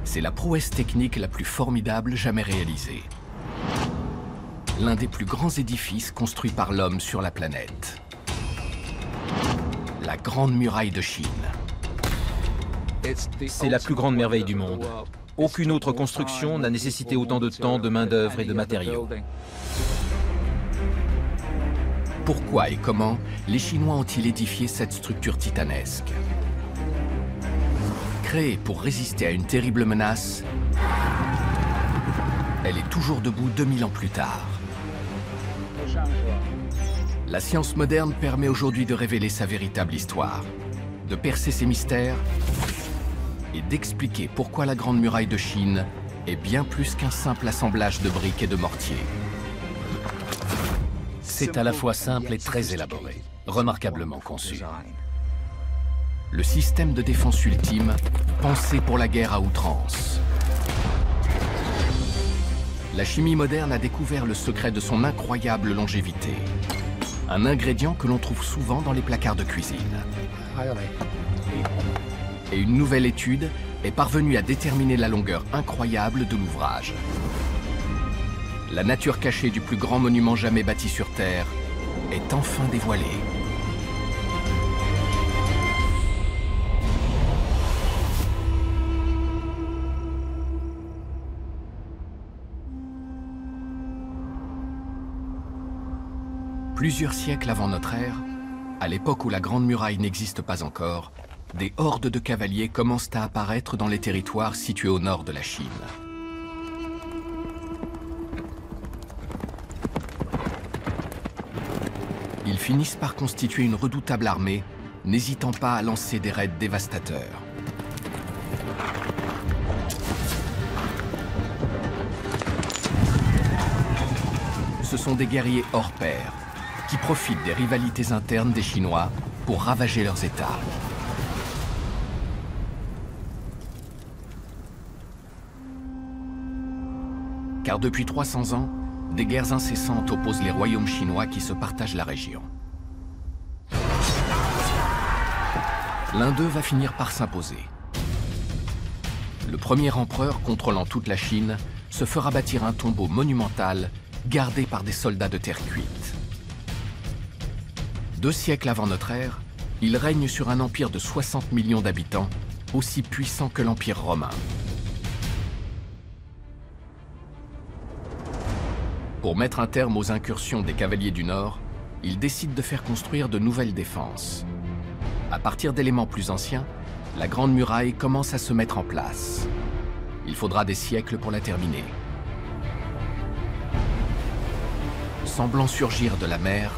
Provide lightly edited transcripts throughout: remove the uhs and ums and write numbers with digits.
C'est la prouesse technique la plus formidable jamais réalisée. L'un des plus grands édifices construits par l'homme sur la planète. La Grande Muraille de Chine. C'est la plus grande merveille du monde. Aucune autre construction n'a nécessité autant de temps, de main-d'œuvre et de matériaux. Pourquoi et comment les Chinois ont-ils édifié cette structure titanesque? Créée pour résister à une terrible menace, elle est toujours debout 2000 ans plus tard. La science moderne permet aujourd'hui de révéler sa véritable histoire, de percer ses mystères et d'expliquer pourquoi la Grande Muraille de Chine est bien plus qu'un simple assemblage de briques et de mortiers. C'est à la fois simple et très élaboré, remarquablement conçu. Le système de défense ultime, pensé pour la guerre à outrance. La chimie moderne a découvert le secret de son incroyable longévité. Un ingrédient que l'on trouve souvent dans les placards de cuisine. Et une nouvelle étude est parvenue à déterminer la longueur incroyable de l'ouvrage. La nature cachée du plus grand monument jamais bâti sur Terre est enfin dévoilée. Plusieurs siècles avant notre ère, à l'époque où la Grande Muraille n'existe pas encore, des hordes de cavaliers commencent à apparaître dans les territoires situés au nord de la Chine. Ils finissent par constituer une redoutable armée, n'hésitant pas à lancer des raids dévastateurs. Ce sont des guerriers hors pair, qui profitent des rivalités internes des Chinois pour ravager leurs États. Car depuis 300 ans, des guerres incessantes opposent les royaumes chinois qui se partagent la région. L'un d'eux va finir par s'imposer. Le premier empereur contrôlant toute la Chine se fera bâtir un tombeau monumental gardé par des soldats de terre cuite. 2 siècles avant notre ère, il règne sur un empire de 60 millions d'habitants, aussi puissant que l'Empire romain. Pour mettre un terme aux incursions des cavaliers du Nord, il décide de faire construire de nouvelles défenses. À partir d'éléments plus anciens, la Grande Muraille commence à se mettre en place. Il faudra des siècles pour la terminer. Semblant surgir de la mer,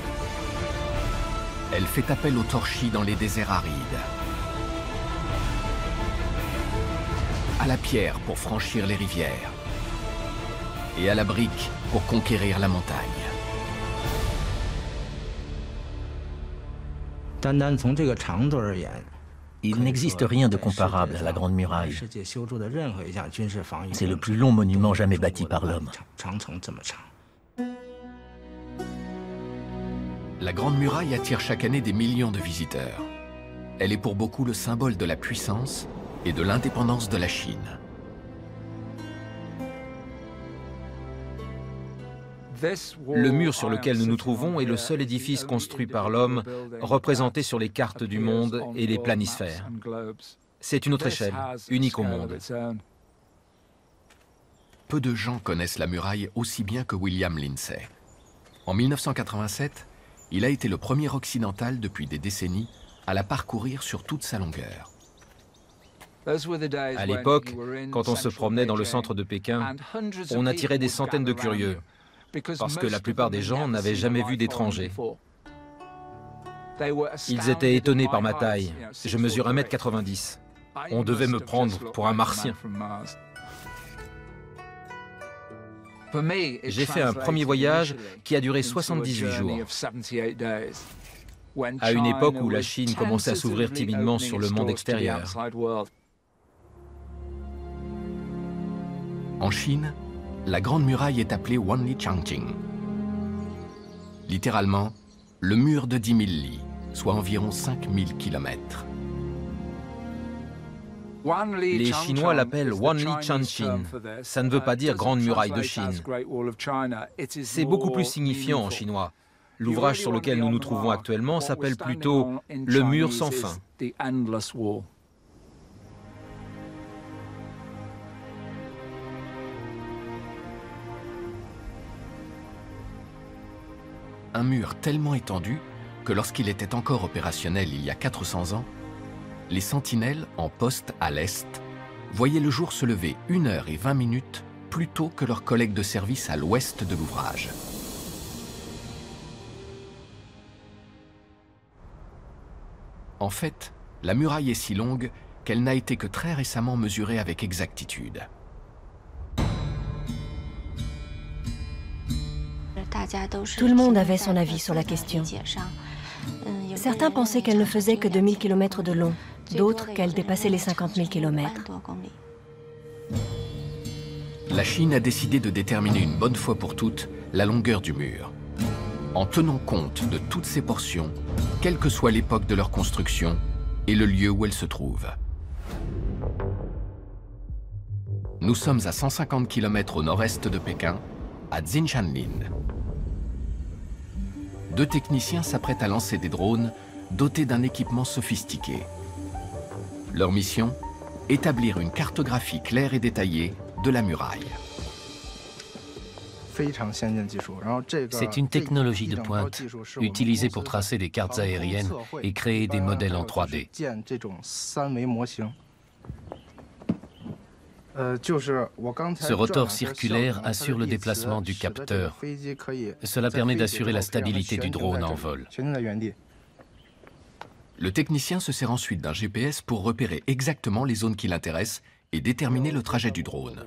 elle fait appel aux torchis dans les déserts arides, à la pierre pour franchir les rivières, et à la brique pour conquérir la montagne. Il n'existe rien de comparable à la Grande Muraille. C'est le plus long monument jamais bâti par l'homme. La Grande Muraille attire chaque année des millions de visiteurs. Elle est pour beaucoup le symbole de la puissance et de l'indépendance de la Chine. Le mur sur lequel nous nous trouvons est le seul édifice construit par l'homme représenté sur les cartes du monde et les planisphères. C'est une autre échelle, unique au monde. Peu de gens connaissent la muraille aussi bien que William Lindsay. En 1987, il a été le premier occidental depuis des décennies à la parcourir sur toute sa longueur. À l'époque, quand on se promenait dans le centre de Pékin, on attirait des centaines de curieux, parce que la plupart des gens n'avaient jamais vu d'étrangers. Ils étaient étonnés par ma taille. Je mesure 1,90 m. On devait me prendre pour un martien. J'ai fait un premier voyage qui a duré 78 jours. À une époque où la Chine commençait à s'ouvrir timidement sur le monde extérieur. En Chine, la Grande Muraille est appelée Wanli Changqing. Littéralement, le mur de 10 000 li, soit environ 5 000 km. Les Chinois l'appellent Wanli Chanchin. Ça ne veut pas dire Grande Muraille de Chine. C'est beaucoup plus signifiant en chinois. L'ouvrage sur lequel nous nous trouvons actuellement s'appelle plutôt Le mur sans fin. Un mur tellement étendu que lorsqu'il était encore opérationnel il y a 400 ans, les sentinelles en poste à l'est voyaient le jour se lever 1h20 plus tôt que leurs collègues de service à l'ouest de l'ouvrage. En fait, la muraille est si longue qu'elle n'a été que très récemment mesurée avec exactitude. Tout le monde avait son avis sur la question. Certains pensaient qu'elle ne faisait que 2000 km de long, d'autres qu'elle dépassait les 50 000 km. La Chine a décidé de déterminer une bonne fois pour toutes la longueur du mur, en tenant compte de toutes ces portions, quelle que soit l'époque de leur construction et le lieu où elles se trouvent. Nous sommes à 150 km au nord-est de Pékin, à Xinchanlin. Deux techniciens s'apprêtent à lancer des drones dotés d'un équipement sophistiqué. Leur mission, établir une cartographie claire et détaillée de la muraille. C'est une technologie de pointe, utilisée pour tracer des cartes aériennes et créer des modèles en 3D. Ce rotor circulaire assure le déplacement du capteur. Cela permet d'assurer la stabilité du drone en vol. Le technicien se sert ensuite d'un GPS pour repérer exactement les zones qui l'intéressent et déterminer le trajet du drone.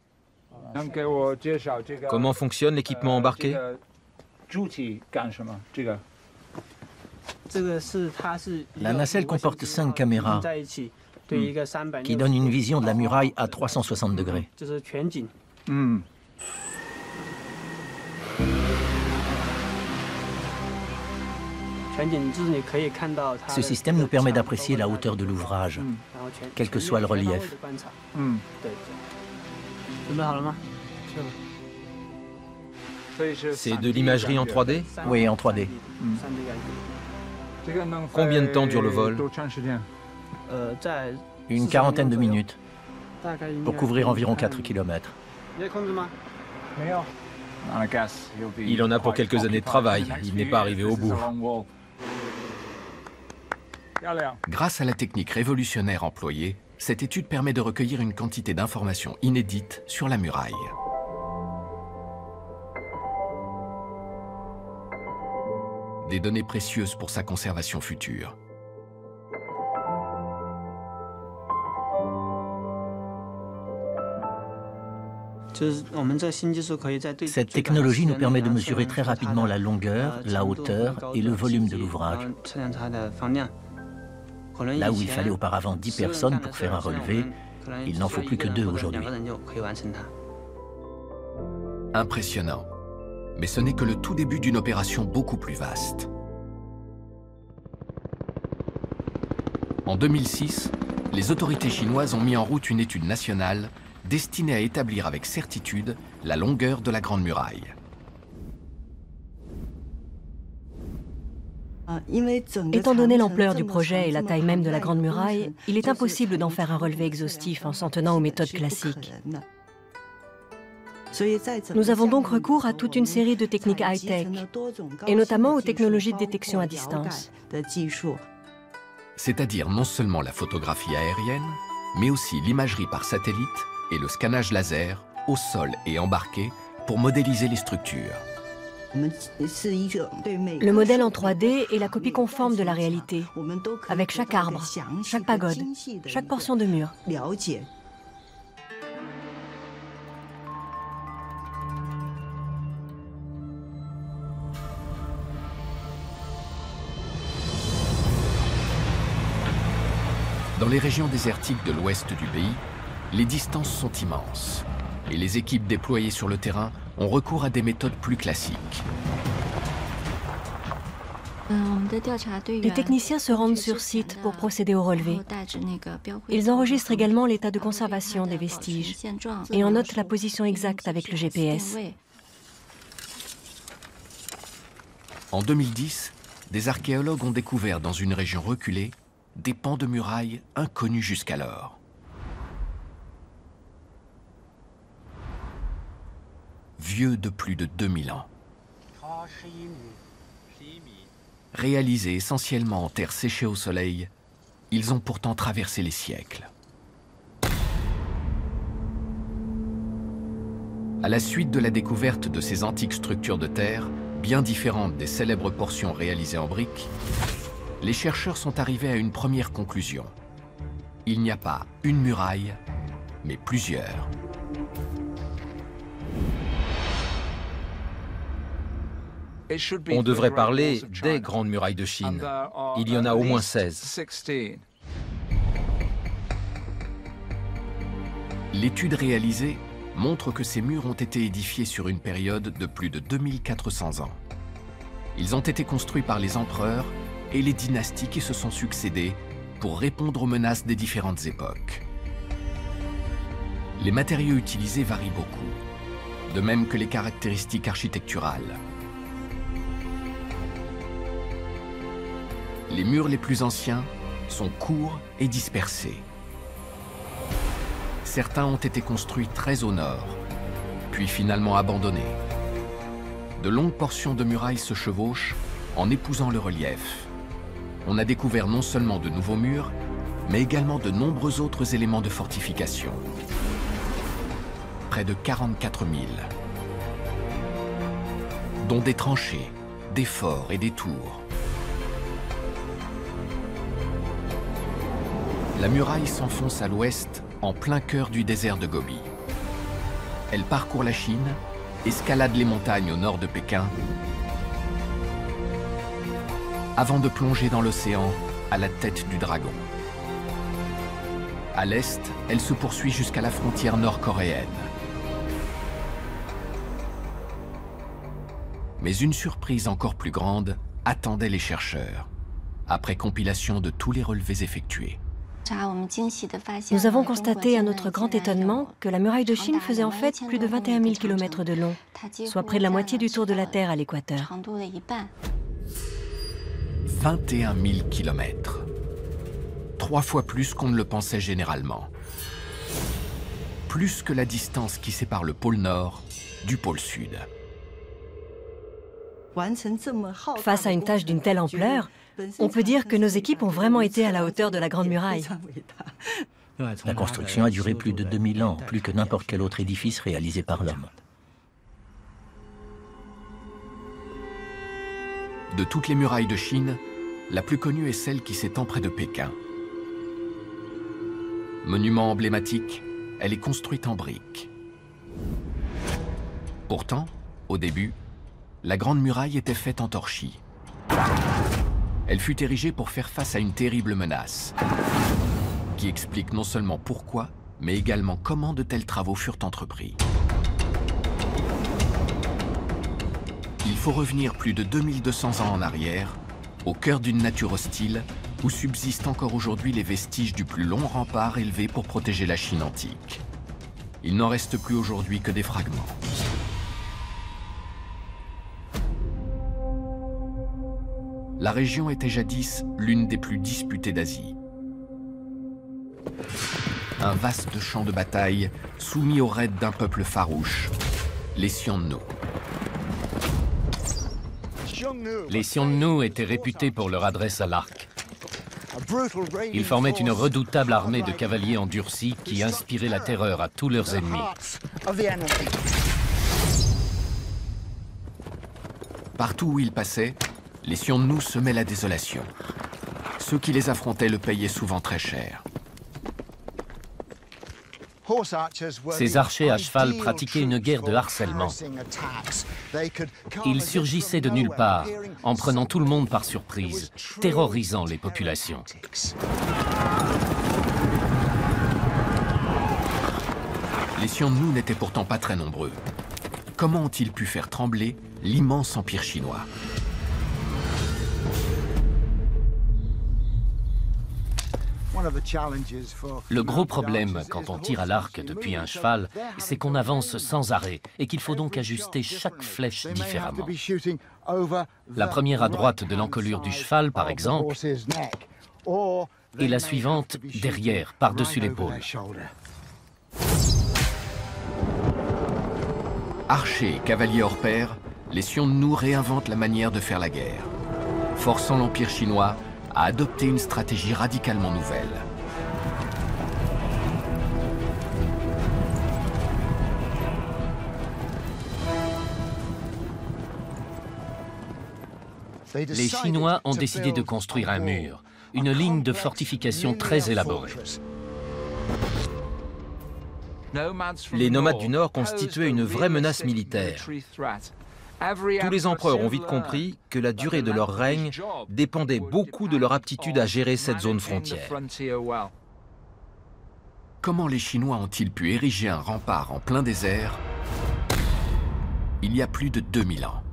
Comment fonctionne l'équipement embarqué? La nacelle comporte 5 caméras qui donnent une vision de la muraille à 360 degrés. Ce système nous permet d'apprécier la hauteur de l'ouvrage, quel que soit le relief. C'est de l'imagerie en 3D? Oui, en 3D. Combien de temps dure le vol? Une quarantaine de minutes pour couvrir environ 4 km. Il en a pour quelques années de travail. Il n'est pas arrivé au bout. Grâce à la technique révolutionnaire employée, cette étude permet de recueillir une quantité d'informations inédites sur la muraille. Des données précieuses pour sa conservation future. Cette technologie nous permet de mesurer très rapidement la longueur, la hauteur et le volume de l'ouvrage. Là où il fallait auparavant 10 personnes pour faire un relevé, il n'en faut plus que 2 aujourd'hui. Impressionnant. Mais ce n'est que le tout début d'une opération beaucoup plus vaste. En 2006, les autorités chinoises ont mis en route une étude nationale destinée à établir avec certitude la longueur de la Grande Muraille. Étant donné l'ampleur du projet et la taille même de la Grande Muraille, il est impossible d'en faire un relevé exhaustif en s'en tenant aux méthodes classiques. Nous avons donc recours à toute une série de techniques high-tech, et notamment aux technologies de détection à distance. C'est-à-dire non seulement la photographie aérienne, mais aussi l'imagerie par satellite et le scannage laser, au sol et embarqué, pour modéliser les structures. Le modèle en 3D est la copie conforme de la réalité, avec chaque arbre, chaque pagode, chaque portion de mur. Dans les régions désertiques de l'ouest du pays, les distances sont immenses et les équipes déployées sur le terrain ont recours à des méthodes plus classiques. Les techniciens se rendent sur site pour procéder au relevé. Ils enregistrent également l'état de conservation des vestiges et en notent la position exacte avec le GPS. En 2010, des archéologues ont découvert dans une région reculée des pans de murailles inconnus jusqu'alors. Vieux de plus de 2000 ans. Réalisés essentiellement en terre séchée au soleil, ils ont pourtant traversé les siècles. À la suite de la découverte de ces antiques structures de terre, bien différentes des célèbres portions réalisées en briques, les chercheurs sont arrivés à une première conclusion. Il n'y a pas une muraille, mais plusieurs. On devrait parler des grandes murailles de Chine. Il y en a au moins 16. L'étude réalisée montre que ces murs ont été édifiés sur une période de plus de 2400 ans. Ils ont été construits par les empereurs et les dynasties qui se sont succédées pour répondre aux menaces des différentes époques. Les matériaux utilisés varient beaucoup, de même que les caractéristiques architecturales. Les murs les plus anciens sont courts et dispersés. Certains ont été construits très au nord, puis finalement abandonnés. De longues portions de murailles se chevauchent en épousant le relief. On a découvert non seulement de nouveaux murs, mais également de nombreux autres éléments de fortification. Près de 44 000, dont des tranchées, des forts et des tours. La muraille s'enfonce à l'ouest, en plein cœur du désert de Gobi. Elle parcourt la Chine, escalade les montagnes au nord de Pékin, avant de plonger dans l'océan à la tête du dragon. À l'est, elle se poursuit jusqu'à la frontière nord-coréenne. Mais une surprise encore plus grande attendait les chercheurs, après compilation de tous les relevés effectués. Nous avons constaté à notre grand étonnement que la muraille de Chine faisait en fait plus de 21 000 km de long, soit près de la moitié du tour de la Terre à l'équateur. 21 000 km. 3 fois plus qu'on ne le pensait généralement. Plus que la distance qui sépare le pôle Nord du pôle Sud. Face à une tâche d'une telle ampleur, on peut dire que nos équipes ont vraiment été à la hauteur de la Grande Muraille. La construction a duré plus de 2000 ans, plus que n'importe quel autre édifice réalisé par l'homme. De toutes les murailles de Chine, la plus connue est celle qui s'étend près de Pékin. Monument emblématique, elle est construite en briques. Pourtant, au début, la Grande Muraille était faite en torchis. Elle fut érigée pour faire face à une terrible menace, qui explique non seulement pourquoi, mais également comment de tels travaux furent entrepris. Il faut revenir plus de 2200 ans en arrière, au cœur d'une nature hostile, où subsistent encore aujourd'hui les vestiges du plus long rempart élevé pour protéger la Chine antique. Il n'en reste plus aujourd'hui que des fragments. La région était jadis l'une des plus disputées d'Asie. Un vaste champ de bataille soumis aux raids d'un peuple farouche, les Xiongnu. Les Xiongnu étaient réputés pour leur adresse à l'arc. Ils formaient une redoutable armée de cavaliers endurcis qui inspirait la terreur à tous leurs ennemis. Partout où ils passaient, les Xiongnu semaient la désolation. Ceux qui les affrontaient le payaient souvent très cher. Ces archers à cheval pratiquaient une guerre de harcèlement. Ils surgissaient de nulle part, en prenant tout le monde par surprise, terrorisant les populations. Les Xiongnu n'étaient pourtant pas très nombreux. Comment ont-ils pu faire trembler l'immense empire chinois ? Le gros problème quand on tire à l'arc depuis un cheval, c'est qu'on avance sans arrêt et qu'il faut donc ajuster chaque flèche différemment. La première à droite de l'encolure du cheval, par exemple, et la suivante derrière, par-dessus l'épaule. Archers et cavaliers hors pair, les Xiongnu réinventent la manière de faire la guerre, forçant l'Empire chinois à adopter une stratégie radicalement nouvelle. Les Chinois ont décidé de construire un mur, une ligne de fortification très élaborée. Les nomades du Nord constituaient une vraie menace militaire. Tous les empereurs ont vite compris que la durée de leur règne dépendait beaucoup de leur aptitude à gérer cette zone frontière. Comment les Chinois ont-ils pu ériger un rempart en plein désert il y a plus de 2000 ans?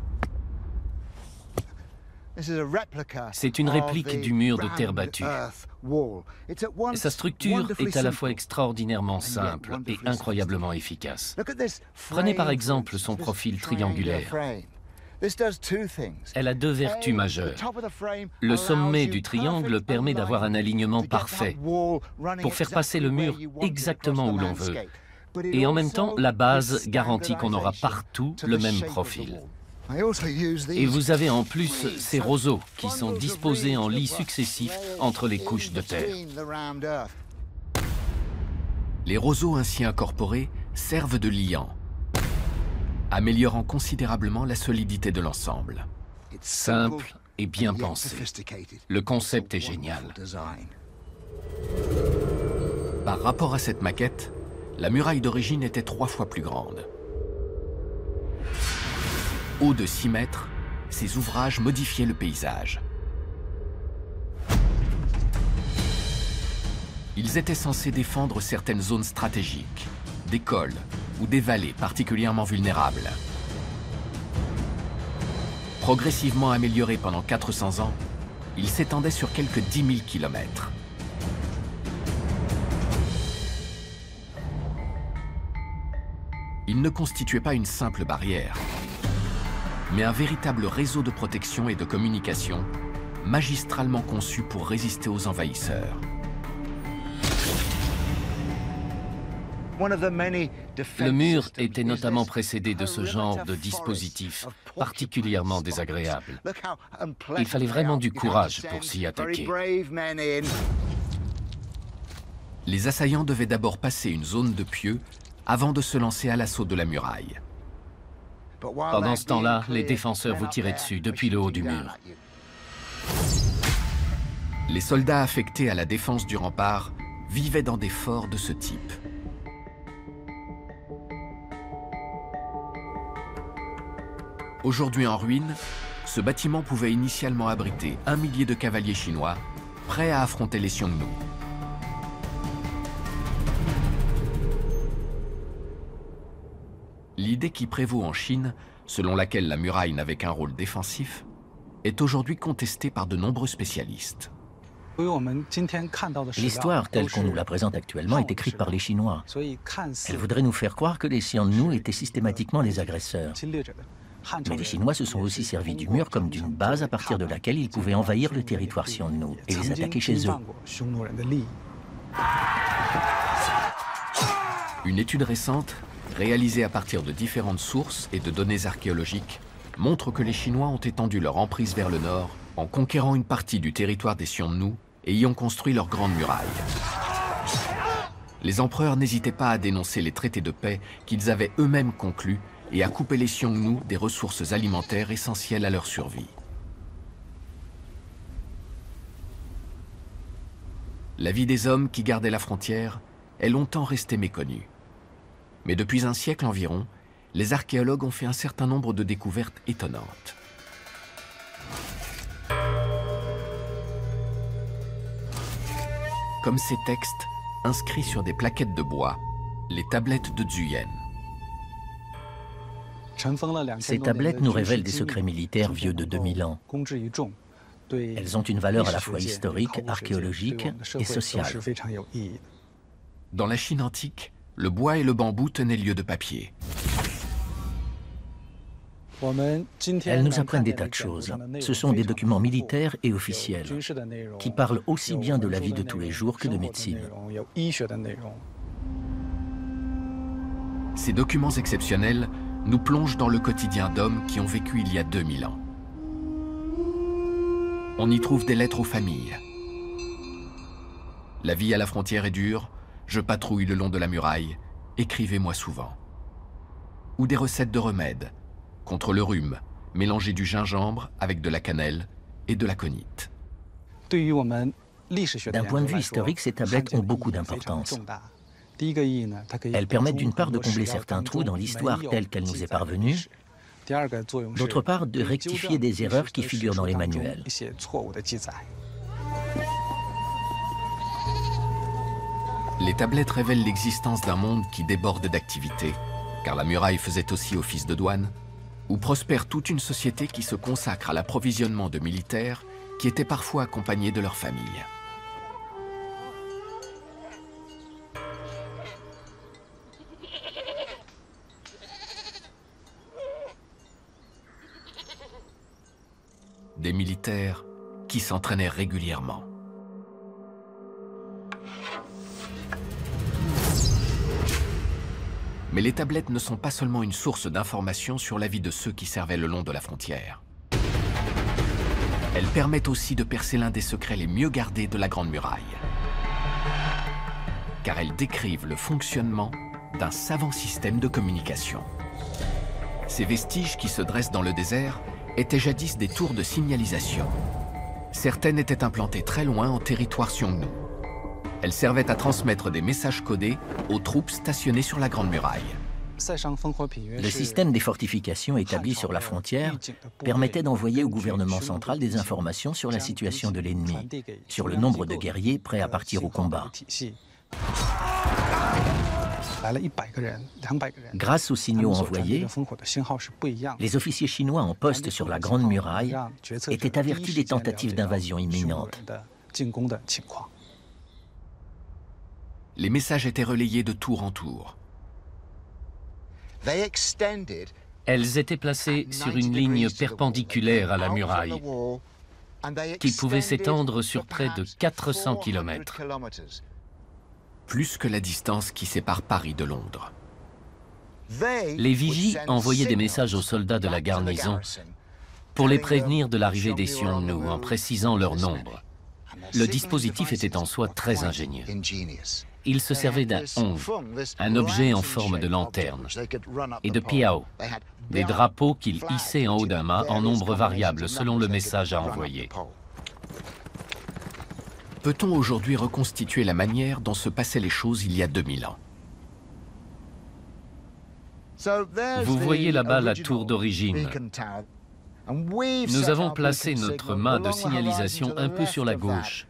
C'est une réplique du mur de terre battue. Sa structure est à la fois extraordinairement simple et incroyablement efficace. Prenez par exemple son profil triangulaire. Elle a deux vertus majeures. Le sommet du triangle permet d'avoir un alignement parfait pour faire passer le mur exactement où l'on veut. Et en même temps, la base garantit qu'on aura partout le même profil. Et vous avez en plus ces roseaux qui sont disposés en lits successifs entre les couches de terre. Les roseaux ainsi incorporés servent de liants, améliorant considérablement la solidité de l'ensemble. Simple et bien pensé. Le concept est génial. Par rapport à cette maquette, la muraille d'origine était 3 fois plus grande. Haut de 6 mètres, ces ouvrages modifiaient le paysage. Ils étaient censés défendre certaines zones stratégiques, des cols ou des vallées particulièrement vulnérables. Progressivement améliorés pendant 400 ans, ils s'étendaient sur quelques 10 000 kilomètres. Ils ne constituaient pas une simple barrière, mais un véritable réseau de protection et de communication, magistralement conçu pour résister aux envahisseurs. Le mur était notamment précédé de ce genre de dispositif particulièrement désagréable. Il fallait vraiment du courage pour s'y attaquer. Les assaillants devaient d'abord passer une zone de pieux avant de se lancer à l'assaut de la muraille. Pendant ce temps-là, les défenseurs vous tiraient dessus depuis le haut du mur. Les soldats affectés à la défense du rempart vivaient dans des forts de ce type. Aujourd'hui en ruine, ce bâtiment pouvait initialement abriter 1 millier de cavaliers chinois prêts à affronter les Xiongnu. L'idée qui prévaut en Chine, selon laquelle la muraille n'avait qu'un rôle défensif, est aujourd'hui contestée par de nombreux spécialistes. L'histoire telle qu'on nous la présente actuellement est écrite par les Chinois. Elle voudrait nous faire croire que les Xiongnu étaient systématiquement les agresseurs. Mais les Chinois se sont aussi servis du mur comme d'une base à partir de laquelle ils pouvaient envahir le territoire Xiongnu et les attaquer chez eux. Une étude récente, réalisée à partir de différentes sources et de données archéologiques, montre que les Chinois ont étendu leur emprise vers le nord en conquérant une partie du territoire des Xiongnu et y ont construit leur grande muraille. Les empereurs n'hésitaient pas à dénoncer les traités de paix qu'ils avaient eux-mêmes conclus et à couper les Xiongnu des ressources alimentaires essentielles à leur survie. La vie des hommes qui gardaient la frontière est longtemps restée méconnue. Mais depuis un siècle environ, les archéologues ont fait un certain nombre de découvertes étonnantes. Comme ces textes inscrits sur des plaquettes de bois, les tablettes de Zhuyan. Ces tablettes nous révèlent des secrets militaires vieux de 2000 ans. Elles ont une valeur à la fois historique, archéologique et sociale. Dans la Chine antique, le bois et le bambou tenaient lieu de papier. Elles nous apprennent des tas de choses. Ce sont des documents militaires et officiels qui parlent aussi bien de la vie de tous les jours que de médecine. Ces documents exceptionnels nous plongent dans le quotidien d'hommes qui ont vécu il y a 2000 ans. On y trouve des lettres aux familles. La vie à la frontière est dure, je patrouille le long de la muraille, écrivez-moi souvent. Ou des recettes de remèdes, contre le rhume, mélanger du gingembre avec de la cannelle et de l'aconite. D'un point de vue historique, ces tablettes ont beaucoup d'importance. Elles permettent d'une part de combler certains trous dans l'histoire telle qu'elle nous est parvenue, d'autre part de rectifier des erreurs qui figurent dans les manuels. Les tablettes révèlent l'existence d'un monde qui déborde d'activités, car la muraille faisait aussi office de douane, où prospère toute une société qui se consacre à l'approvisionnement de militaires qui étaient parfois accompagnés de leurs familles. Des militaires qui s'entraînaient régulièrement. Mais les tablettes ne sont pas seulement une source d'informations sur la vie de ceux qui servaient le long de la frontière. Elles permettent aussi de percer l'un des secrets les mieux gardés de la Grande Muraille. Car elles décrivent le fonctionnement d'un savant système de communication. Ces vestiges qui se dressent dans le désert étaient jadis des tours de signalisation. Certaines étaient implantées très loin en territoire Xiongnu. Elles servaient à transmettre des messages codés aux troupes stationnées sur la Grande Muraille. Le système des fortifications établi sur la frontière permettait d'envoyer au gouvernement central des informations sur la situation de l'ennemi, sur le nombre de guerriers prêts à partir au combat. Grâce aux signaux envoyés, les officiers chinois en poste sur la Grande Muraille étaient avertis des tentatives d'invasion imminentes. Les messages étaient relayés de tour en tour. Elles étaient placées sur une ligne perpendiculaire à la muraille, qui pouvait s'étendre sur près de 400 km. Plus que la distance qui sépare Paris de Londres. Les vigies envoyaient des messages aux soldats de la garnison pour les prévenir de l'arrivée des Xiongnu en précisant leur nombre. Le dispositif était en soi très ingénieux. Il se servait d'un hong, un objet en forme de lanterne, et de piao, des drapeaux qu'ils hissaient en haut d'un mât en nombre variable selon le message à envoyer. Peut-on aujourd'hui reconstituer la manière dont se passaient les choses il y a 2000 ans? Vous voyez là-bas la tour d'origine. Nous avons placé notre mât de signalisation un peu sur la gauche.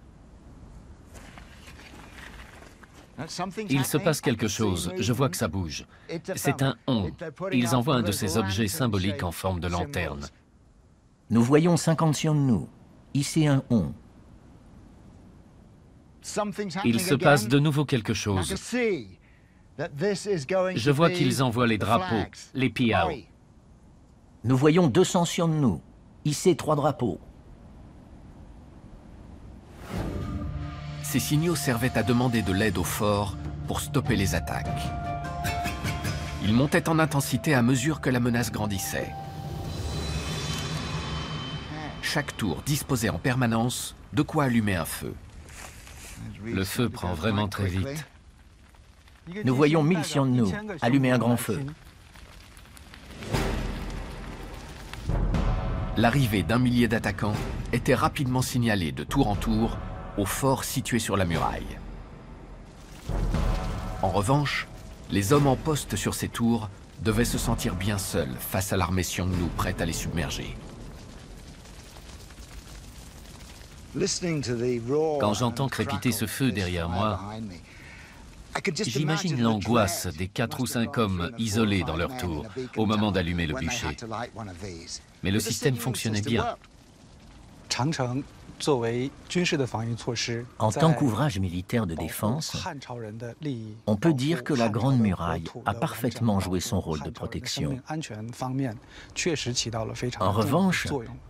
Il se passe quelque chose, je vois que ça bouge. C'est un hong. Ils envoient un de ces objets symboliques en forme de lanterne. Nous voyons 50 Xiongnu. Ici un hong. Il se passe de nouveau quelque chose. Je vois qu'ils envoient les drapeaux, les piao. Nous voyons 200 Xiongnu. Ici 3 drapeaux. Ces signaux servaient à demander de l'aide au fort pour stopper les attaques. Ils montaient en intensité à mesure que la menace grandissait. Chaque tour disposait en permanence de quoi allumer un feu. Le feu prend vraiment très vite. Nous voyons 1000 Xiongnu. Allumer un grand feu. L'arrivée d'un millier d'attaquants était rapidement signalée de tour en tour au fort situé sur la muraille. En revanche, les hommes en poste sur ces tours devaient se sentir bien seuls face à l'armée Xiongnu prête à les submerger. Quand j'entends crépiter ce feu derrière moi, j'imagine l'angoisse des 4 ou 5 hommes isolés dans leur tour au moment d'allumer le bûcher. Mais le système fonctionnait bien. En tant qu'ouvrage militaire de défense, on peut dire que la Grande Muraille a parfaitement joué son rôle de protection. En revanche,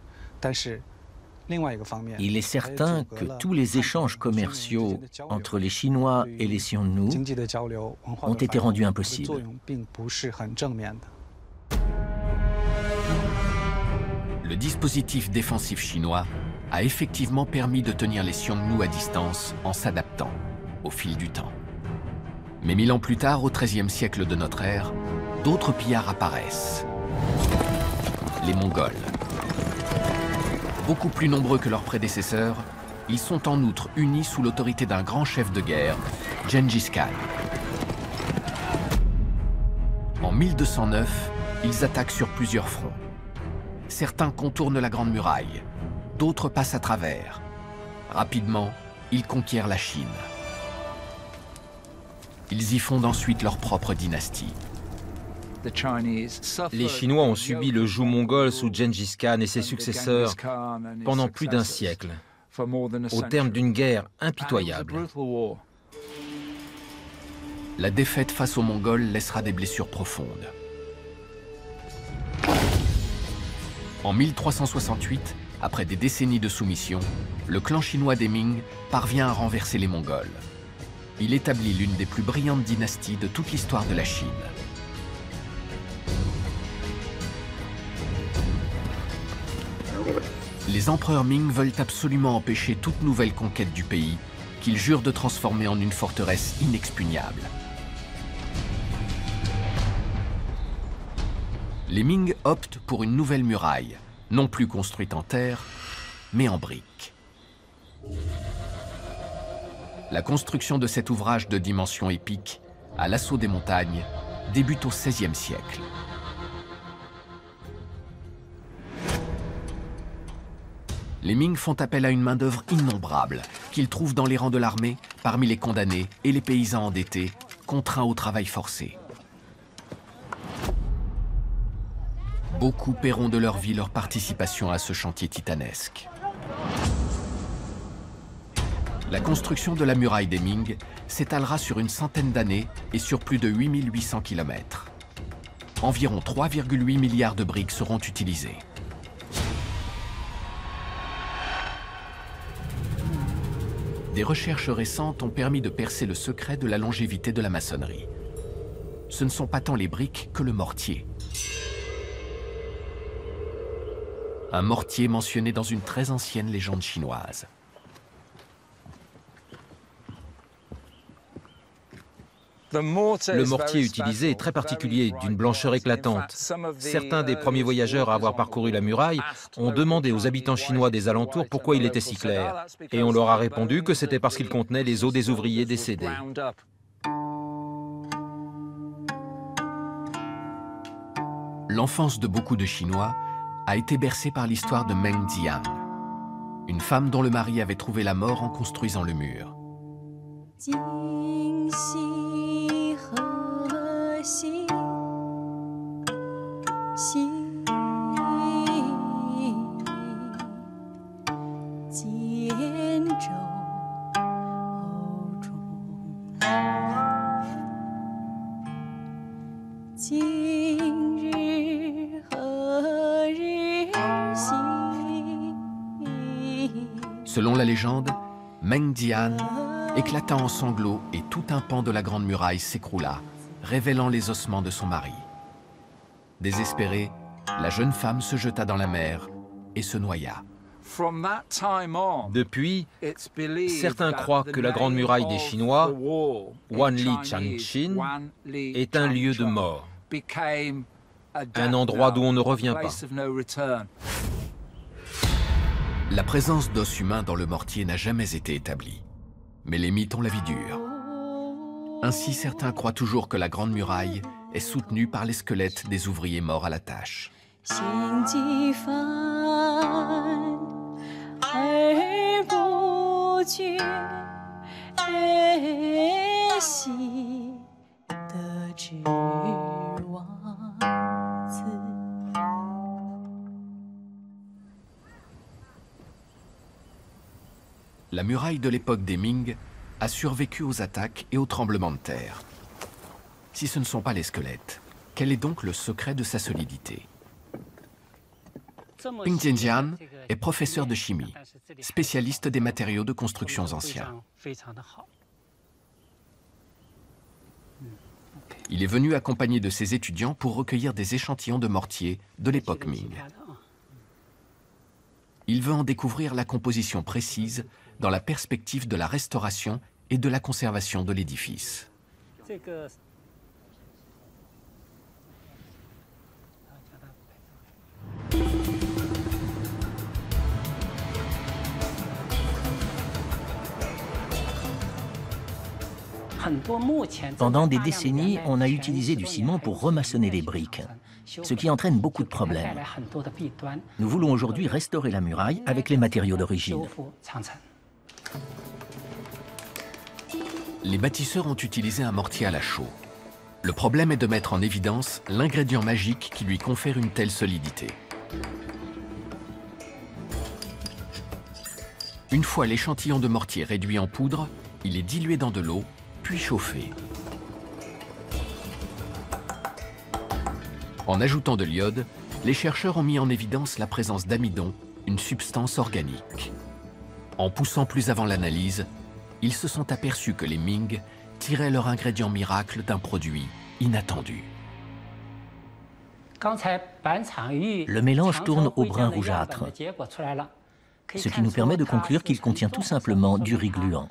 il est certain que tous les échanges commerciaux entre les Chinois et les Xiongnu ont été rendus impossibles. Le dispositif défensif chinois a effectivement permis de tenir les Xiongnu à distance en s'adaptant au fil du temps. Mais 1000 ans plus tard, au XIIIe siècle de notre ère, d'autres pillards apparaissent. Les Mongols. Beaucoup plus nombreux que leurs prédécesseurs, ils sont en outre unis sous l'autorité d'un grand chef de guerre, Gengis Khan. En 1209, ils attaquent sur plusieurs fronts. Certains contournent la Grande Muraille, d'autres passent à travers. Rapidement, ils conquièrent la Chine. Ils y fondent ensuite leur propre dynastie. Les Chinois ont subi le joug mongol sous Gengis Khan et ses successeurs pendant plus d'un siècle, au terme d'une guerre impitoyable. La défaite face aux Mongols laissera des blessures profondes. En 1368, après des décennies de soumission, le clan chinois des Ming parvient à renverser les Mongols. Il établit l'une des plus brillantes dynasties de toute l'histoire de la Chine. Les empereurs Ming veulent absolument empêcher toute nouvelle conquête du pays, qu'ils jurent de transformer en une forteresse inexpugnable. Les Ming optent pour une nouvelle muraille, non plus construite en terre, mais en briques. La construction de cet ouvrage de dimension épique, à l'assaut des montagnes, débute au XVIe siècle. Les Ming font appel à une main-d'œuvre innombrable, qu'ils trouvent dans les rangs de l'armée, parmi les condamnés et les paysans endettés, contraints au travail forcé. Beaucoup paieront de leur vie leur participation à ce chantier titanesque. La construction de la muraille des Ming s'étalera sur une centaine d'années et sur plus de 8800 km. Environ 3,8 milliards de briques seront utilisées. Des recherches récentes ont permis de percer le secret de la longévité de la maçonnerie. Ce ne sont pas tant les briques que le mortier. Un mortier mentionné dans une très ancienne légende chinoise. Le mortier utilisé est très particulier, d'une blancheur éclatante. Certains des premiers voyageurs à avoir parcouru la muraille ont demandé aux habitants chinois des alentours pourquoi il était si clair. Et on leur a répondu que c'était parce qu'il contenait les os des ouvriers décédés. L'enfance de beaucoup de Chinois a été bercée par l'histoire de Meng Jiang, une femme dont le mari avait trouvé la mort en construisant le mur. Selon la légende, Meng Jian éclata en sanglots et tout un pan de la Grande Muraille s'écroula, révélant les ossements de son mari. Désespérée, la jeune femme se jeta dans la mer et se noya. Depuis, certains croient que la Grande Muraille des Chinois, Wanli Changqin, est un lieu de mort, un endroit d'où on ne revient pas. La présence d'os humains dans le mortier n'a jamais été établie, mais les mythes ont la vie dure. Ainsi, certains croient toujours que la Grande Muraille est soutenue par les squelettes des ouvriers morts à la tâche. La muraille de l'époque des Ming a survécu aux attaques et aux tremblements de terre. Si ce ne sont pas les squelettes, quel est donc le secret de sa solidité? Ping Tianjian est professeur de chimie, spécialiste des matériaux de constructions anciens. Il est venu accompagné de ses étudiants pour recueillir des échantillons de mortier de l'époque Ming. Il veut en découvrir la composition précise dans la perspective de la restauration et de la conservation de l'édifice. Pendant des décennies, on a utilisé du ciment pour remaçonner les briques, ce qui entraîne beaucoup de problèmes. Nous voulons aujourd'hui restaurer la muraille avec les matériaux d'origine. Les bâtisseurs ont utilisé un mortier à la chaux. Le problème est de mettre en évidence l'ingrédient magique qui lui confère une telle solidité. Une fois l'échantillon de mortier réduit en poudre, il est dilué dans de l'eau, puis chauffé. En ajoutant de l'iode, les chercheurs ont mis en évidence la présence d'amidon, une substance organique. En poussant plus avant l'analyse, ils se sont aperçus que les Ming tiraient leur ingrédient miracle d'un produit inattendu. Le mélange tourne au brun rougeâtre, ce qui nous permet de conclure qu'il contient tout simplement du riz gluant.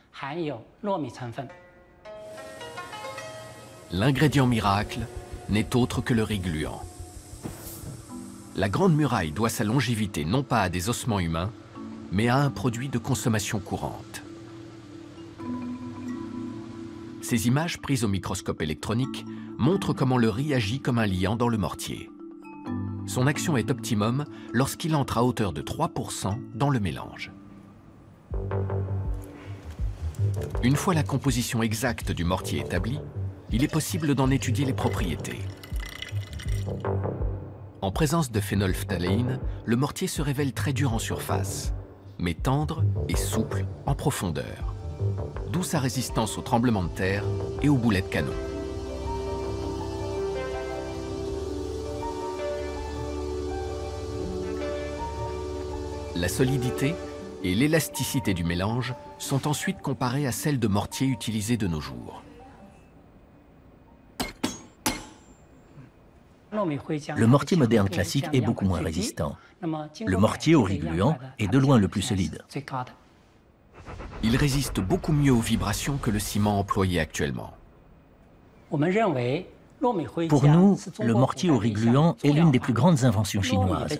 L'ingrédient miracle n'est autre que le riz gluant. La Grande Muraille doit sa longévité non pas à des ossements humains, mais à un produit de consommation courante. Ces images prises au microscope électronique montrent comment le riz agit comme un liant dans le mortier. Son action est optimum lorsqu'il entre à hauteur de 3% dans le mélange. Une fois la composition exacte du mortier établie, il est possible d'en étudier les propriétés. En présence de phénolphtaléine, le mortier se révèle très dur en surface, mais tendre et souple en profondeur. D'où sa résistance aux tremblements de terre et aux boulets de canon. La solidité et l'élasticité du mélange sont ensuite comparées à celles de mortiers utilisés de nos jours. Le mortier moderne classique est beaucoup moins résistant. Le mortier au riz gluant est de loin le plus solide. Il résiste beaucoup mieux aux vibrations que le ciment employé actuellement. Pour nous, le mortier au riz gluant est l'une des plus grandes inventions chinoises.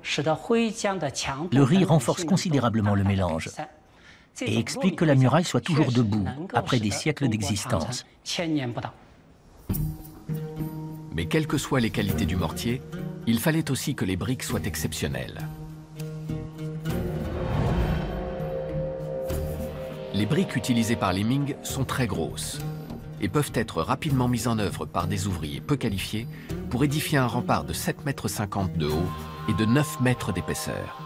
Le riz renforce considérablement le mélange et explique que la muraille soit toujours debout après des siècles d'existence. Mais quelles que soient les qualités du mortier, il fallait aussi que les briques soient exceptionnelles. Les briques utilisées par les Ming sont très grosses et peuvent être rapidement mises en œuvre par des ouvriers peu qualifiés pour édifier un rempart de 7,50 m de haut et de 9 mètres d'épaisseur.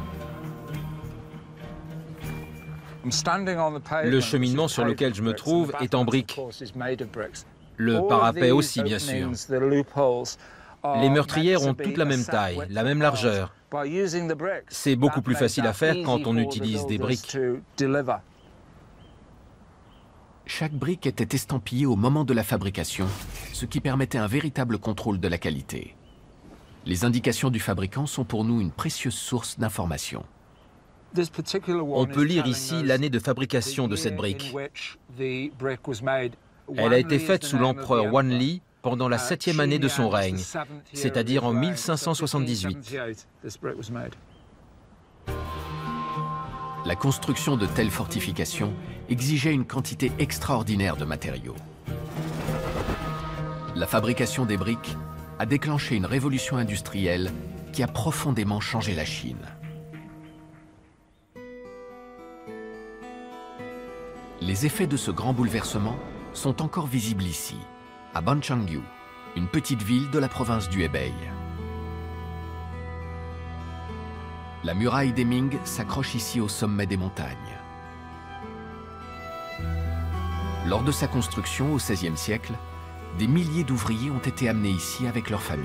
Le cheminement sur lequel je me trouve est en briques. Le parapet aussi, bien sûr. Les meurtrières ont toute la même taille, la même largeur. C'est beaucoup plus facile à faire quand on utilise des briques. Chaque brique était estampillée au moment de la fabrication, ce qui permettait un véritable contrôle de la qualité. Les indications du fabricant sont pour nous une précieuse source d'informations. On peut lire ici l'année de fabrication de cette brique. Elle a été faite sous l'empereur Wanli pendant la 7e année de son règne, c'est-à-dire en 1578. La construction de telles fortifications exigeait une quantité extraordinaire de matériaux. La fabrication des briques a déclenché une révolution industrielle qui a profondément changé la Chine. Les effets de ce grand bouleversement sont encore visibles ici, à Banchangyu, une petite ville de la province du Hebei. La muraille des Ming s'accroche ici au sommet des montagnes. Lors de sa construction au XVIe siècle, des milliers d'ouvriers ont été amenés ici avec leurs familles.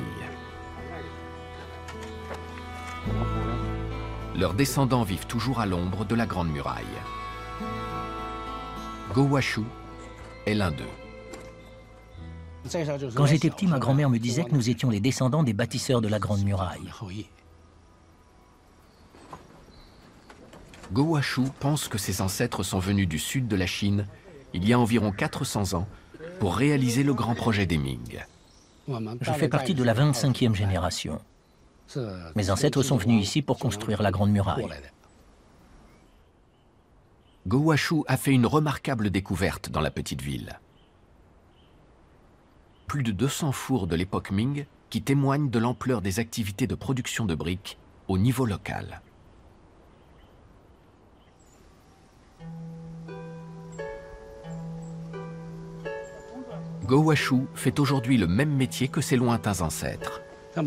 Leurs descendants vivent toujours à l'ombre de la Grande Muraille. Go Washu est l'un d'eux. Quand j'étais petit, ma grand-mère me disait que nous étions les descendants des bâtisseurs de la Grande Muraille. Go Washu pense que ses ancêtres sont venus du sud de la Chine il y a environ 400 ans pour réaliser le grand projet des Ming. Je fais partie de la 25e génération. Mes ancêtres sont venus ici pour construire la Grande Muraille. Go Washu a fait une remarquable découverte dans la petite ville. Plus de 200 fours de l'époque Ming qui témoignent de l'ampleur des activités de production de briques au niveau local. Go Washu fait aujourd'hui le même métier que ses lointains ancêtres.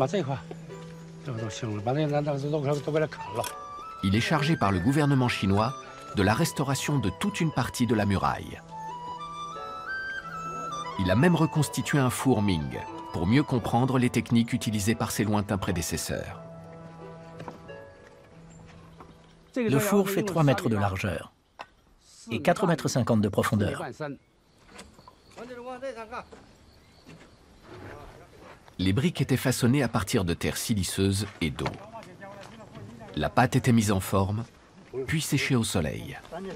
Il est chargé par le gouvernement chinois de la restauration de toute une partie de la muraille. Il a même reconstitué un four Ming pour mieux comprendre les techniques utilisées par ses lointains prédécesseurs. Le four fait 3 mètres de largeur et 4,50 m de profondeur. Les briques étaient façonnées à partir de terre siliceuse et d'eau. La pâte était mise en forme, puis séchée au soleil.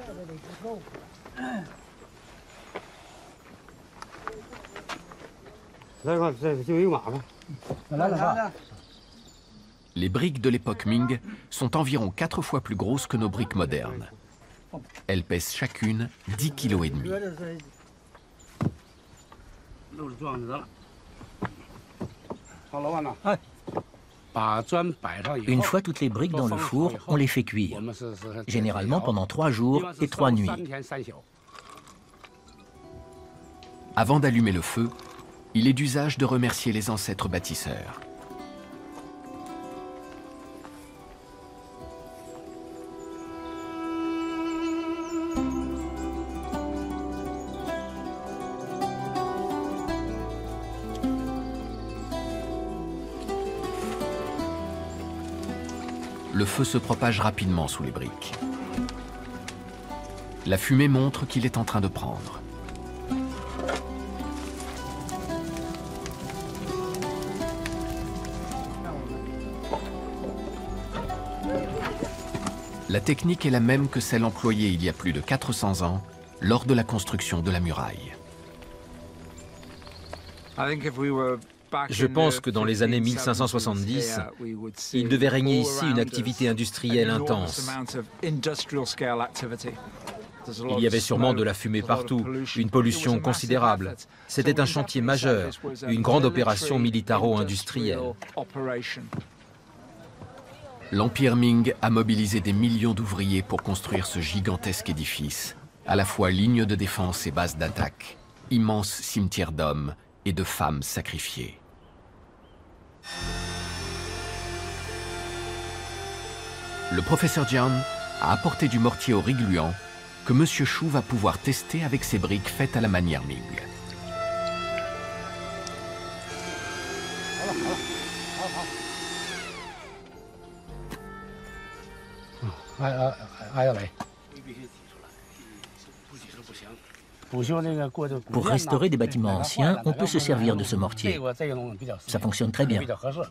Les briques de l'époque Ming sont environ 4 fois plus grosses que nos briques modernes. Elles pèsent chacune 10,5 kg. Une fois toutes les briques dans le four, on les fait cuire, généralement pendant 3 jours et 3 nuits. Avant d'allumer le feu, il est d'usage de remercier les ancêtres bâtisseurs. Le feu se propage rapidement sous les briques. La fumée montre qu'il est en train de prendre. La technique est la même que celle employée il y a plus de 400 ans lors de la construction de la muraille. Je pense que dans les années 1570, il devait régner ici une activité industrielle intense. Il y avait sûrement de la fumée partout, une pollution considérable. C'était un chantier majeur, une grande opération militaro-industrielle. L'Empire Ming a mobilisé des millions d'ouvriers pour construire ce gigantesque édifice, à la fois ligne de défense et base d'attaque, immense cimetière d'hommes et de femmes sacrifiées. Le professeur Jian a apporté du mortier au riz gluant que Monsieur Shu va pouvoir tester avec ses briques faites à la manière Ming. Pour restaurer des bâtiments anciens, on peut se servir de ce mortier. Ça fonctionne très bien.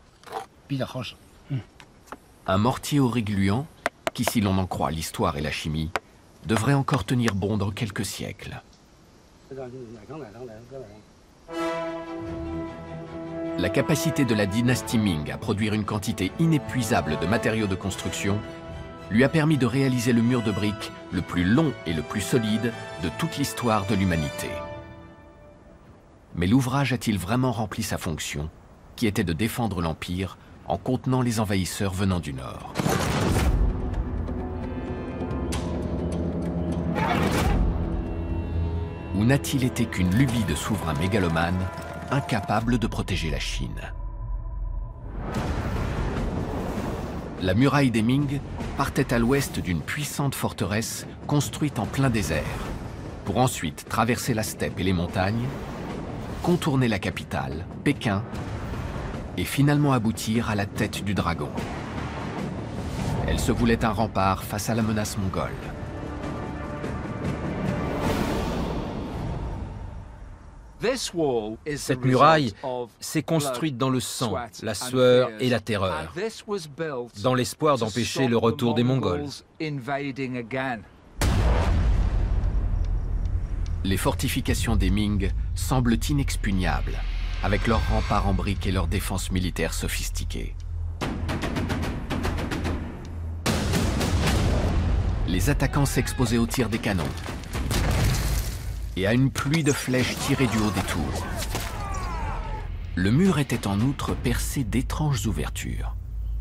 Un mortier au riz gluant, qui, si l'on en croit l'histoire et la chimie, devrait encore tenir bon dans quelques siècles. La capacité de la dynastie Ming à produire une quantité inépuisable de matériaux de construction lui a permis de réaliser le mur de briques le plus long et le plus solide de toute l'histoire de l'humanité. Mais l'ouvrage a-t-il vraiment rempli sa fonction, qui était de défendre l'Empire en contenant les envahisseurs venant du Nord? Ou n'a-t-il été qu'une lubie de souverain mégalomane, incapable de protéger la Chine? La muraille des Ming partait à l'ouest d'une puissante forteresse construite en plein désert. pour ensuite traverser la steppe et les montagnes, contourner la capitale, Pékin, et finalement aboutir à la tête du dragon. Elle se voulait un rempart face à la menace mongole. Cette muraille s'est construite dans le sang, la sueur et la terreur, dans l'espoir d'empêcher le retour des Mongols. Les fortifications des Ming semblent inexpugnables, avec leurs remparts en briques et leurs défenses militaires sophistiquées. Les attaquants s'exposaient aux tirs des canons et à une pluie de flèches tirées du haut des tours. Le mur était en outre percé d'étranges ouvertures.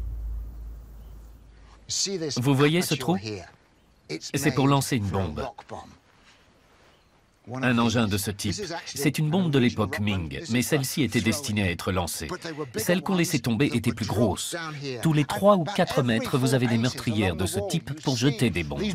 Vous voyez ce trou? C'est pour lancer une bombe. Un engin de ce type. C'est une bombe de l'époque Ming, mais celle-ci était destinée à être lancée. Celles qu'on laissait tomber étaient plus grosses. Tous les 3 ou 4 mètres, vous avez des meurtrières de ce type pour jeter des bombes.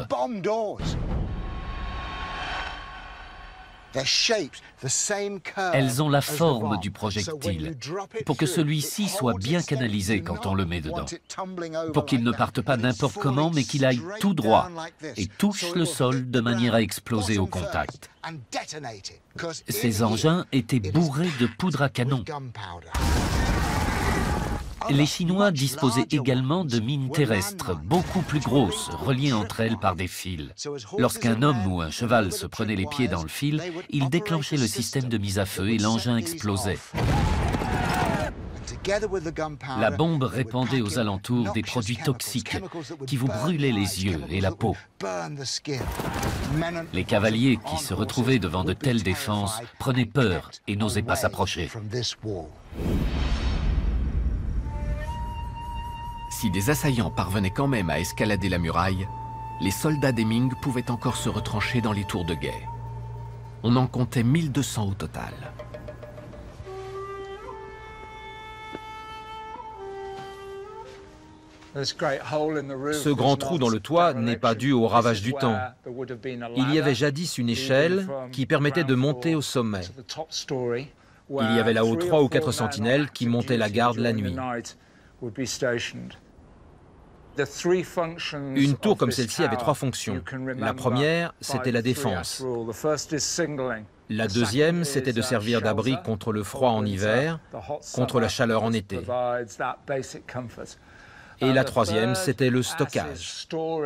Elles ont la forme du projectile, pour que celui-ci soit bien canalisé quand on le met dedans, pour qu'il ne parte pas n'importe comment, mais qu'il aille tout droit et touche le sol de manière à exploser au contact. Ces engins étaient bourrés de poudre à canon. Les Chinois disposaient également de mines terrestres, beaucoup plus grosses, reliées entre elles par des fils. Lorsqu'un homme ou un cheval se prenait les pieds dans le fil, il déclenchait le système de mise à feu et l'engin explosait. La bombe répandait aux alentours des produits toxiques qui vous brûlaient les yeux et la peau. Les cavaliers qui se retrouvaient devant de telles défenses prenaient peur et n'osaient pas s'approcher. Si des assaillants parvenaient quand même à escalader la muraille, les soldats des Ming pouvaient encore se retrancher dans les tours de guet. On en comptait 1200 au total. Ce grand trou dans le toit n'est pas dû au ravage du temps. Il y avait jadis une échelle qui permettait de monter au sommet. Il y avait là-haut 3 ou 4 sentinelles qui montaient la garde la nuit. Une tour comme celle-ci avait 3 fonctions. La première, c'était la défense. La deuxième, c'était de servir d'abri contre le froid en hiver, contre la chaleur en été. Et la troisième, c'était le stockage.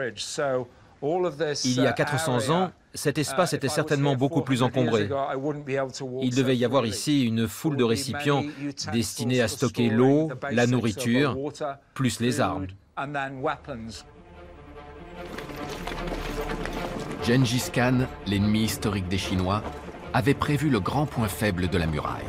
Il y a 400 ans, cet espace était certainement beaucoup plus encombré. Il devait y avoir ici une foule de récipients destinés à stocker l'eau, la nourriture, plus les armes. Gengis Khan, l'ennemi historique des Chinois, avait prévu le grand point faible de la muraille.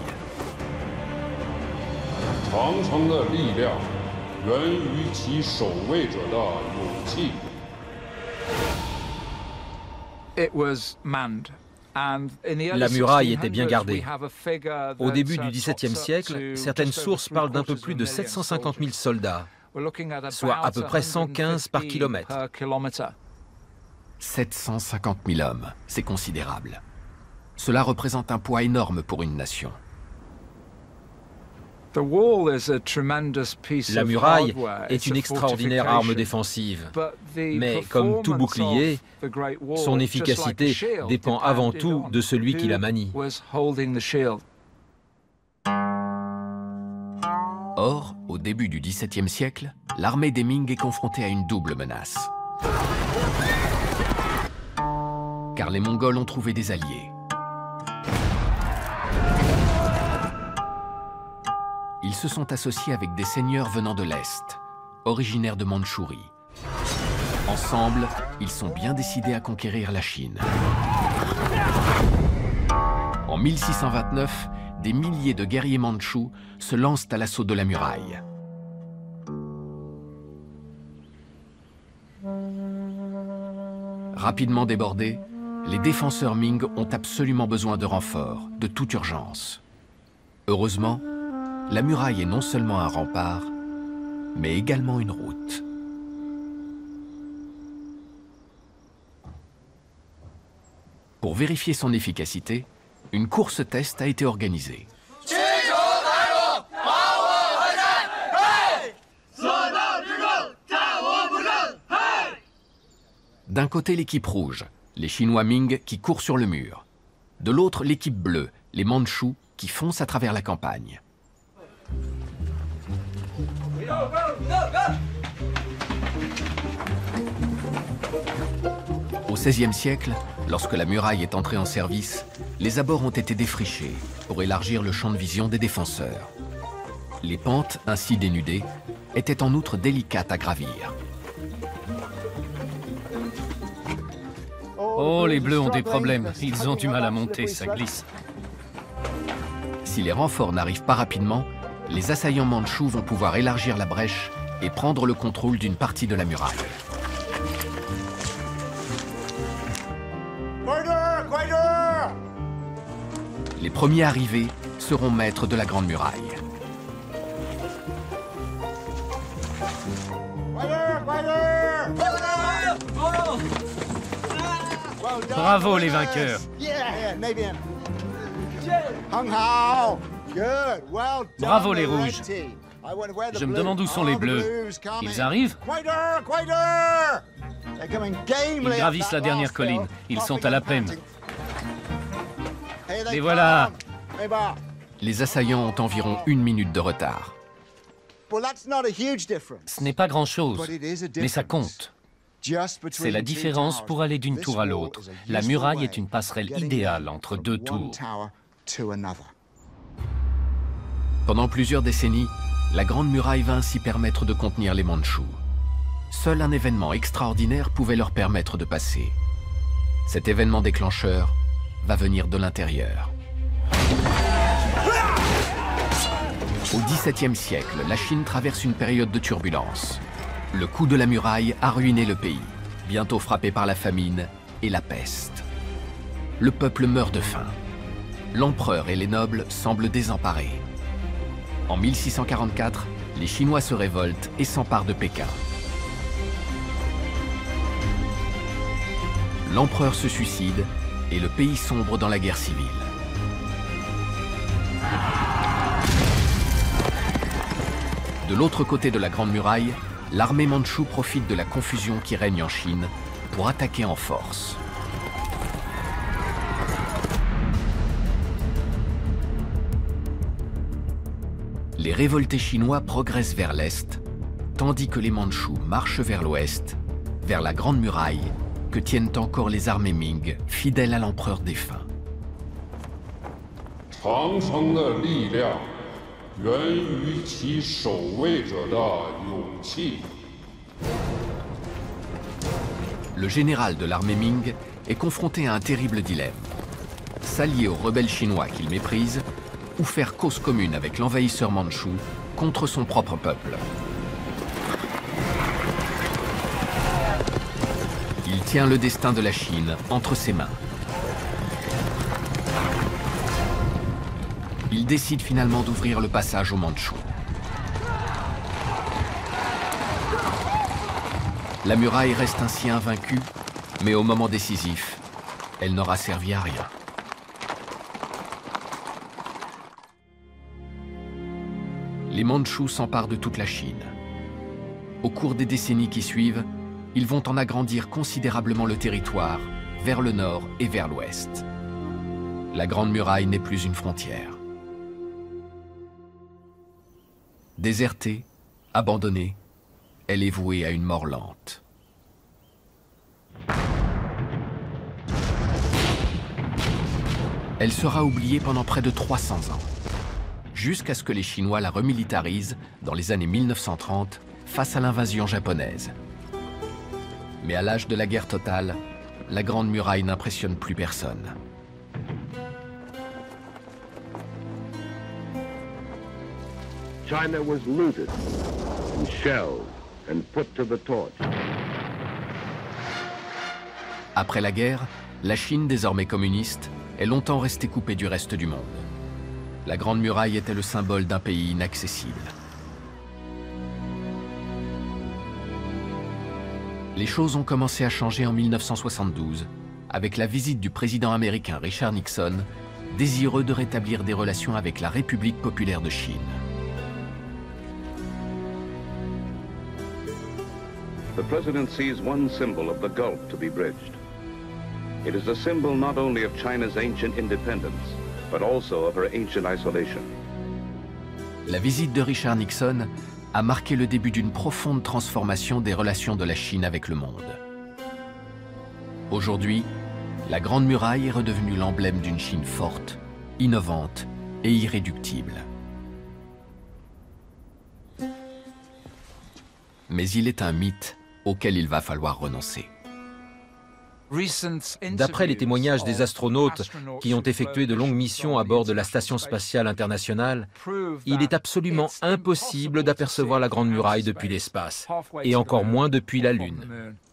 La muraille était bien gardée. Au début du XVIIe siècle, certaines sources parlent d'un peu plus de 750 000 soldats, soit à peu près 115 par kilomètre. 750 000 hommes, c'est considérable. Cela représente un poids énorme pour une nation. La muraille est une extraordinaire arme défensive, mais comme tout bouclier, son efficacité dépend avant tout de celui qui la manie. Or, au début du XVIIe siècle, l'armée des Ming est confrontée à une double menace. Car les Mongols ont trouvé des alliés. Ils se sont associés avec des seigneurs venant de l'Est, originaires de Mandchourie. Ensemble, ils sont bien décidés à conquérir la Chine. En 1629, des milliers de guerriers mandchous se lancent à l'assaut de la muraille. Rapidement débordés, les défenseurs Ming ont absolument besoin de renforts, de toute urgence. Heureusement, la muraille est non seulement un rempart, mais également une route. Pour vérifier son efficacité, une course test a été organisée. D'un côté, l'équipe rouge, les Chinois Ming qui courent sur le mur. De l'autre, l'équipe bleue, les Mandchous qui foncent à travers la campagne. Au XVIe siècle, lorsque la muraille est entrée en service, les abords ont été défrichés pour élargir le champ de vision des défenseurs. Les pentes, ainsi dénudées, étaient en outre délicates à gravir. Oh, les Bleus ont des problèmes. Ils ont du mal à monter, ça glisse. Si les renforts n'arrivent pas rapidement, les assaillants mandchous vont pouvoir élargir la brèche et prendre le contrôle d'une partie de la muraille. Les premiers arrivés seront maîtres de la Grande Muraille. Bravo les vainqueurs. Bravo les rouges. Je me demande où sont les bleus. Ils arrivent? Ils gravissent la dernière colline. Ils sont à la peine. Les voilà. Les assaillants ont environ 1 minute de retard. Ce n'est pas grand-chose, mais ça compte. C'est la différence pour aller d'une tour à l'autre. La muraille est une passerelle idéale entre deux tours. Pendant plusieurs décennies, la Grande Muraille va ainsi permettre de contenir les Mandchous. Seul un événement extraordinaire pouvait leur permettre de passer. Cet événement déclencheur va venir de l'intérieur. Au XVIIe siècle, la Chine traverse une période de turbulence. Le coup de la muraille a ruiné le pays, bientôt frappé par la famine et la peste. Le peuple meurt de faim. L'empereur et les nobles semblent désemparés. En 1644, les Chinois se révoltent et s'emparent de Pékin. L'empereur se suicide et le pays sombre dans la guerre civile. De l'autre côté de la Grande Muraille, l'armée mandchoue profite de la confusion qui règne en Chine pour attaquer en force. Les révoltés chinois progressent vers l'est, tandis que les Mandchous marchent vers l'ouest, vers la Grande Muraille, que tiennent encore les armées Ming, fidèles à l'empereur défunt. Le général de l'armée Ming est confronté à un terrible dilemme. S'allier aux rebelles chinois qu'il méprise ou faire cause commune avec l'envahisseur mandchou contre son propre peuple. Il tient le destin de la Chine entre ses mains. Il décide finalement d'ouvrir le passage aux Mandchous. La muraille reste ainsi invaincue, mais au moment décisif, elle n'aura servi à rien. Les Mandchous s'emparent de toute la Chine. Au cours des décennies qui suivent, ils vont en agrandir considérablement le territoire, vers le nord et vers l'ouest. La Grande Muraille n'est plus une frontière. Désertée, abandonnée, elle est vouée à une mort lente. Elle sera oubliée pendant près de 300 ans, jusqu'à ce que les Chinois la remilitarisent dans les années 1930 face à l'invasion japonaise. Mais à l'âge de la guerre totale, la Grande Muraille n'impressionne plus personne. China was looted and shelled and put to the torch. Après la guerre, la Chine, désormais communiste, est longtemps restée coupée du reste du monde. La Grande Muraille était le symbole d'un pays inaccessible. Les choses ont commencé à changer en 1972, avec la visite du président américain Richard Nixon, désireux de rétablir des relations avec la République populaire de Chine. The president sees one symbol of the Gulf to be bridged. It is a symbol not only of China's ancient independence, but also of her ancient isolation. La visite de Richard Nixon a marqué le début d'une profonde transformation des relations de la Chine avec le monde. Aujourd'hui, la Grande Muraille est redevenue l'emblème d'une Chine forte, innovante et irréductible. Mais il est un mythe auquel il va falloir renoncer. D'après les témoignages des astronautes qui ont effectué de longues missions à bord de la Station spatiale internationale, il est absolument impossible d'apercevoir la Grande Muraille depuis l'espace, et encore moins depuis la Lune.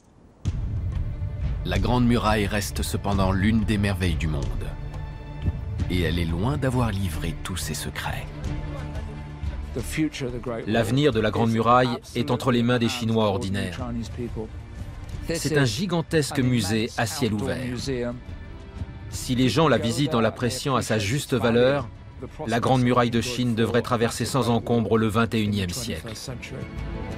La Grande Muraille reste cependant l'une des merveilles du monde. Et elle est loin d'avoir livré tous ses secrets. L'avenir de la Grande Muraille est entre les mains des Chinois ordinaires. C'est un gigantesque musée à ciel ouvert. Si les gens la visitent en l'appréciant à sa juste valeur, la Grande Muraille de Chine devrait traverser sans encombre le XXIe siècle.